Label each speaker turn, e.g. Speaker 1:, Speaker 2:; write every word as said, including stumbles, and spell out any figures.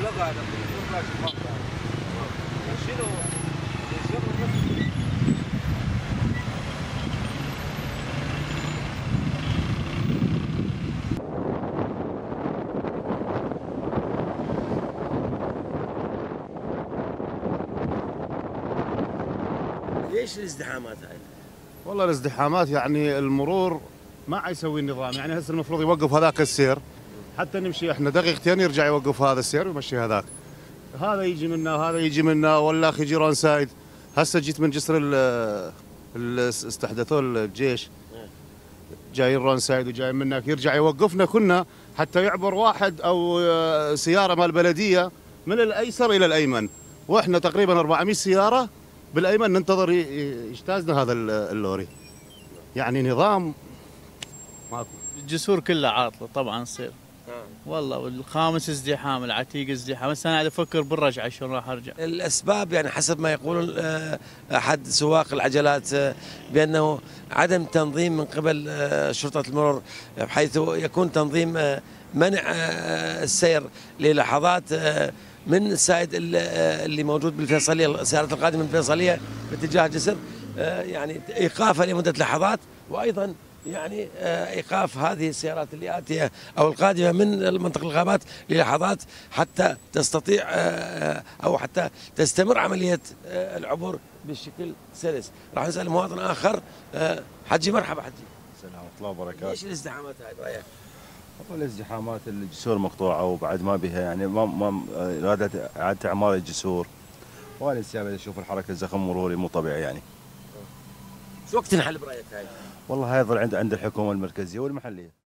Speaker 1: ليش الازدحامات هاي؟
Speaker 2: والله الازدحامات يعني المرور ما حيسوي النظام، يعني هسه المفروض يوقف هذاك السير حتى نمشي احنا دقيقتين يرجع يوقف هذا السير ويمشي هذاك. هذا يجي منا وهذا يجي منا ولا اخي جيران سايد. هسه جيت من جسر اللي استحدثوه الجيش جايين رون سايد وجاي منك يرجع يوقفنا كنا حتى يعبر واحد او سياره مال البلديه من الايسر الى الايمن، واحنا تقريبا أربعمئة سياره بالايمن ننتظر يجتازنا هذا اللوري. يعني نظام ماكو.
Speaker 3: الجسور كلها عاطله طبعا تصير. والله والخامس ازدحام، العتيق ازدحام، بس انا قاعد افكر بالرجعه شلون راح ارجع.
Speaker 1: الاسباب يعني حسب ما يقول احد سواق العجلات بانه عدم تنظيم من قبل شرطه المرور، بحيث يكون تنظيم منع السير للحظات من السائد اللي موجود بالفيصليه، السيارات القادمه من الفيصليه باتجاه جسر، يعني ايقافها لمده لحظات، وايضا يعني ايقاف هذه السيارات اللي اتيه او القادمه من منطقه الغابات للحظات حتى تستطيع او حتى تستمر عمليه العبور بشكل سلس. راح نسال مواطن اخر. حجي مرحبا حجي.
Speaker 4: السلام ورحمه الله وبركاته.
Speaker 1: ليش الازدحامات هاي برايك؟
Speaker 4: والله الازدحامات الجسور مقطوعه وبعد ما بها يعني ما ما اعاده اعاده اعمار الجسور، وانا السياره اشوف الحركه زخم مروري مو طبيعي يعني.
Speaker 1: شو وقت تنحل برايك هاي؟
Speaker 4: والله هاي يظل عند عند الحكومه المركزيه والمحليه.